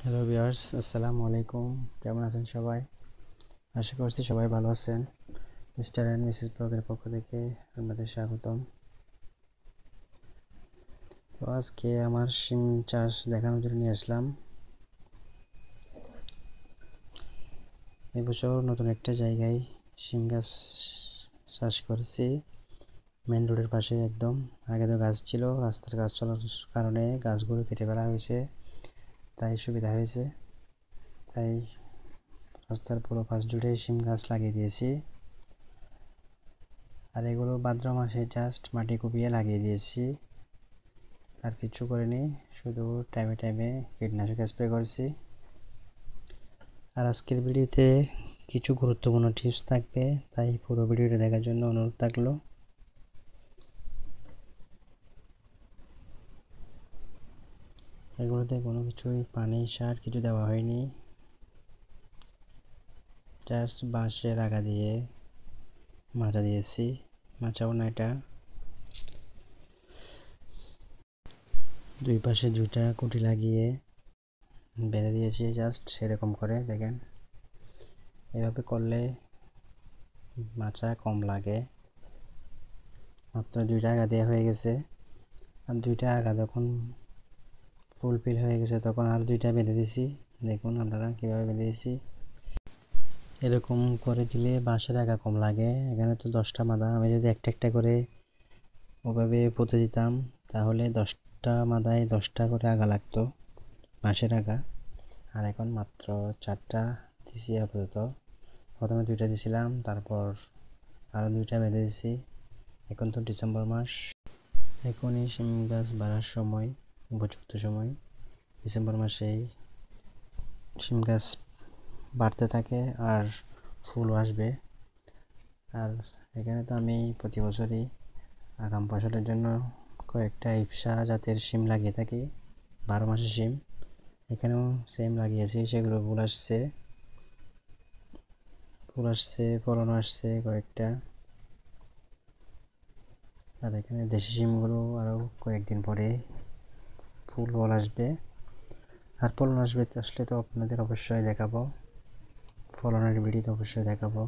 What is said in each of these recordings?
Hello viewers, আসসালামু আলাইকুম। কেমন আছেন সবাই? আশা করছি সবাই ভালো আছেন। মিস্টার অ্যান্ড মিসেস ব্লগের পক্ষ থেকে আপনাদের স্বাগতম। তো আজকে আমার সিম চাষ দেখানোর জন্য নিয়ে আসলাম। এবছর নতুন একটা জায়গায় সিম গাছ চাষ করেছি, মেন রোডের পাশে একদম। আগে তো গাছ ছিল, রাস্তার কাজ চলার কারণে গাছগুলো কেটে ফেলা হয়েছে, তাই সুবিধা হয়েছে। তাই রাস্তার পুরো পাশ জুড়ে সিম গাছ লাগিয়ে দিয়েছি। আর এগুলো ভাদ্র মাসে জাস্ট মাটি কুপিয়ে লাগিয়ে দিয়েছি, আর কিছু করিনি, শুধু টাইমে টাইমে কীটনাশক স্প্রে করেছি। আর আজকের ভিডিওতে কিছু গুরুত্বপূর্ণ টিপস থাকবে, তাই পুরো ভিডিওটা দেখার জন্য অনুরোধ থাকলো। এগুলোতে কোনো কিছুই পানি সার কিছু দেওয়া হয়নি, জাস্ট বাঁশের আগা দিয়ে মাচা দিয়েছি। মাচাও না, এটা দুই পাশে দুটা কুটি লাগিয়ে বেঁধে দিয়েছি, জাস্ট সেরকম করে দেখেন। এভাবে করলে মাচা কম লাগে। মাত্র দুইটা আগা দেওয়া হয়ে গেছে, আর দুইটা আগা যখন ফুলফিল হয়ে গেছে তখন আর দুইটা বেঁধে দিছি। দেখুন আপনারা কীভাবে বেঁধে দিয়েছি। এরকম করে দিলে বাঁশের আগা কম লাগে। এখানে তো 10টা মাদা, আমি যদি একটা একটা করে ওভাবে পুঁতে দিতাম তাহলে 10টা মাদায় 10টা করে আগা লাগতো, বাঁশের আগা। আর এখন মাত্র 4টা দিছি আপাতত। প্রথমে 2টা দিছিলাম, তারপর আরও 2টা বেঁধে দিছি। এখন তো ডিসেম্বর মাস, এখনই শিম গাছ বাড়ার সময়, উপযুক্ত সময়। ডিসেম্বর মাসেই শিম গাছ বাড়তে থাকে আর ফুলও আসবে। আর এখানে তো আমি প্রতি বছরই আগাম ফসলের জন্য কয়েকটা ইপসা জাতের শিম লাগিয়ে থাকি, 12 মাসের শিম। এখানেও সেম লাগিয়েছি, সেগুলো ফুল আসছে, ফলনও আসছে কয়েকটা। আর এখানে দেশি শিমগুলো আরও কয়েকদিন পরে ফল আসবে। আর ফলন আসলে তো আপনাদের অবশ্যই দেখাবো, ফলনের ভিডিও তো অবশ্যই দেখাবো।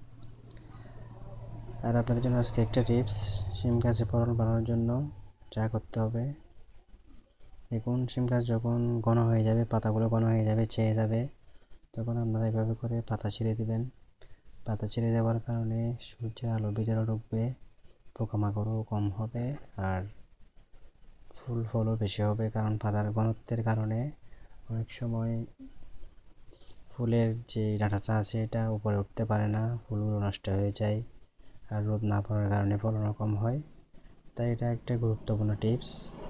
আর আপনাদের জন্য আজকে একটা টিপস, শিম গাছে ফলন বাড়ানোর জন্য যা করতে হবে। দেখুন, শিম গাছ যখন ঘন হয়ে যাবে, পাতাগুলো ঘন হয়ে যাবে, ছেয়ে যাবে, তখন আপনারা এভাবে করে পাতা ছিঁড়ে দিবেন। পাতা ছিঁড়ে দেওয়ার কারণে সূর্যের আলো ভিতরে ঢুকবে, পোকামাকড়ও কম হবে, আর ফলও বেশি হবে। কারণ পাতার ঘনত্বের কারণে অনেক সময় ফুলের যে ডাঁটাটা আছে এটা উপরে উঠতে পারে না, ফুলগুলো নষ্ট হয়ে যায়। আর রোদ না পড়ার কারণে ফলনও কম হয়। তাই এটা একটা গুরুত্বপূর্ণ টিপস।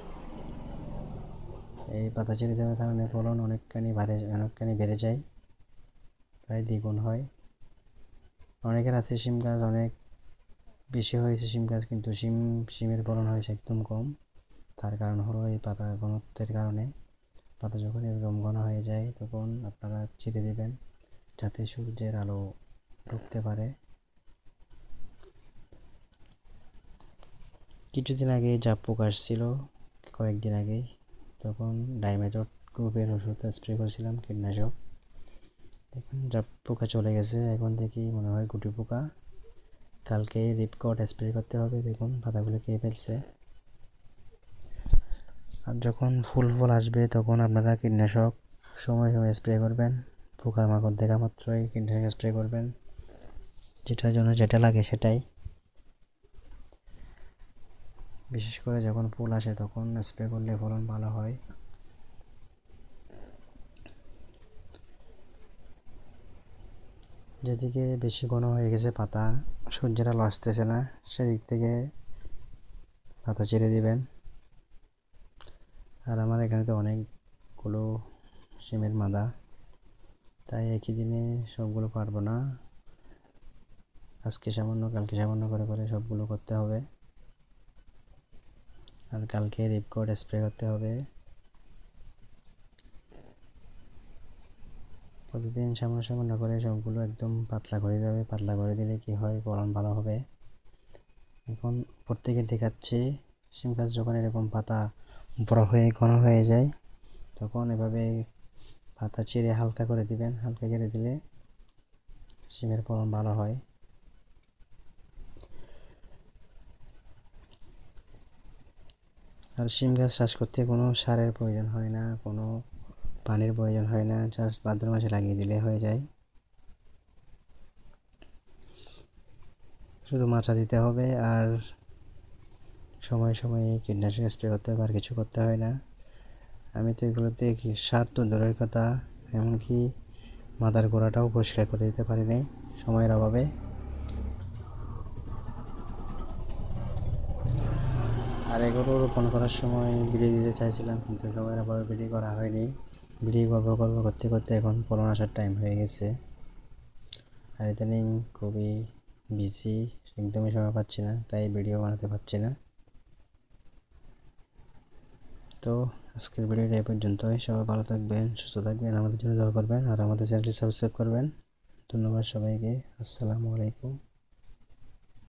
এই পাতা ছেড়ে দেওয়ার কারণে ফলন অনেকখানি বেড়ে যায়, প্রায় দ্বিগুণ হয়। অনেকের আছে শিম গাছ অনেক বেশি হয়েছে শিম গাছ, কিন্তু শিমের ফলন হয়েছে একদম কম। তার কারণ হলো এই পাতা ঘনত্বের কারণে। পাতা যখন এরকম ঘন হয়ে যায় তখন আপনারা ছিঁড়ে দেবেন, যাতে সূর্যের আলো ঢুকতে পারে। কিছুদিন আগে জাপ পোকা আসছিল, কয়েকদিন আগেই, তখন ডাইমেথড গ্রুপের ওষুধ স্প্রে করেছিলাম, কীটনাশক। এখন জাপ পোকা চলে গেছে, এখন দেখি মনে হয় গুটি পোকা। কালকে রিপকট স্প্রে করতে হবে, দেখুন পাতাগুলো খেয়ে ফেলছে। আর যখন ফল আসবে তখন আপনারা কীটনাশক সময় সময় স্প্রে করবেন। পোকামাকড় দেখা মাত্রই কীটনাশক স্প্রে করবেন, যেটার জন্য যেটা লাগে সেটাই। বিশেষ করে যখন ফুল আসে তখন স্প্রে করলে ফলন ভালো হয়। যেদিকে বেশি ঘন হয়ে গেছে পাতা, সূর্যের আলো আসতেছে না, সেদিক থেকে পাতা ছেড়ে দিবেন। আর আমার এখানে তো অনেকগুলো শিমের মাদা, তাই একই দিনে সবগুলো পারবো না। আজকে সামান্য, কালকে সামান্য করে করে সবগুলো করতে হবে। আর কালকে রিপকট স্প্রে করতে হবে। প্রতিদিন সামান্য সামান্য করে সবগুলো একদম পাতলা করে দেবে। পাতলা করে দিলে কি হয়, ফলন ভালো হবে। এখন প্রত্যেকে দেখাচ্ছি, শিম গাছ যখন এরকম পাতা বড় হয়ে ঘন হয়ে যায় তখন এভাবে পাতা চিরে হালকা করে দিবেন, হালকা করে দিলে সিমের ফলন ভালো হয়। আর সিম গাছ চাষ করতে কোনো সারের প্রয়োজন হয় না, কোনো পানির প্রয়োজন হয় না, জাস্ট ভাদ্র মাসে লাগিয়ে দিলে হয়ে যায়। শুধু মাচা দিতে হবে আর সময়ে সময়ে কীটনাশক স্প্রে করতে হবে, আর কিছু করতে হয় না। আমি তো এগুলোতে সার তো দূরের কথা, এমনকি মাদার গোড়াটাও পরিষ্কার করে দিতে পারি নাই সময়ের অভাবে। আর এগুলো রোপণ করার সময় ভিডিও দিতে চাইছিলাম, কিন্তু সময়ের অভাবে ভিডিও করা হয়নি। ভিডিও করতে করতে এখন ফলন আসার টাইম হয়ে গেছে। আর ইদানিং খুবই বিজি, একদমই সময় পাচ্ছি না, তাই ভিডিও বানাতে পারছি না। তো আজকের ভিডিওটা এই পর্যন্তই। সবাই ভালো থাকবেন, সুস্থ থাকবেন, আমাদের জন্য দোয়া করবেন আর আমাদের চ্যানেলটি সাবস্ক্রাইব করবেন। ধন্যবাদ সবাইকে। আসসালামু আলাইকুম।